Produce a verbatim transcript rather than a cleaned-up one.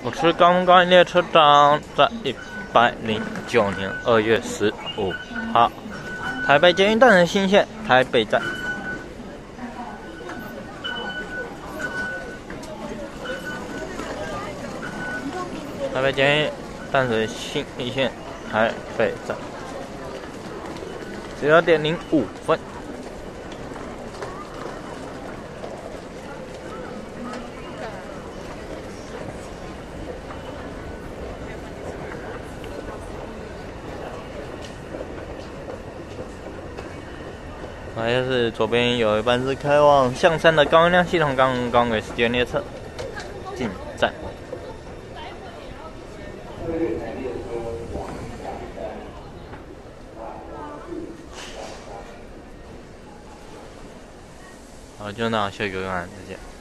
我是刚刚列车长，在一百零九年二月十五号，台北捷运淡水新线台北站。台北捷运淡水新一线台北站，十二点零五分。还是左边有一班是开往象山的高运量系统刚刚给时间列车进站。好，就那下一个看，再见。